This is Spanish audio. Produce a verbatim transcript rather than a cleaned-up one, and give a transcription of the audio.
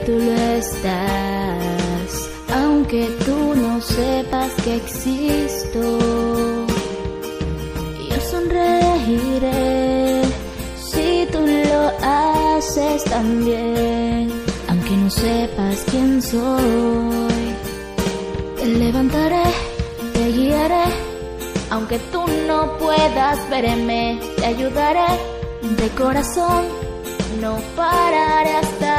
tú lo estás, aunque tú no sepas que existo. Yo sonreiré si tú lo haces también, aunque no sepas quién soy. Te levantaré, te guiaré, aunque tú no puedas verme. Te ayudaré de corazón, no pararé hasta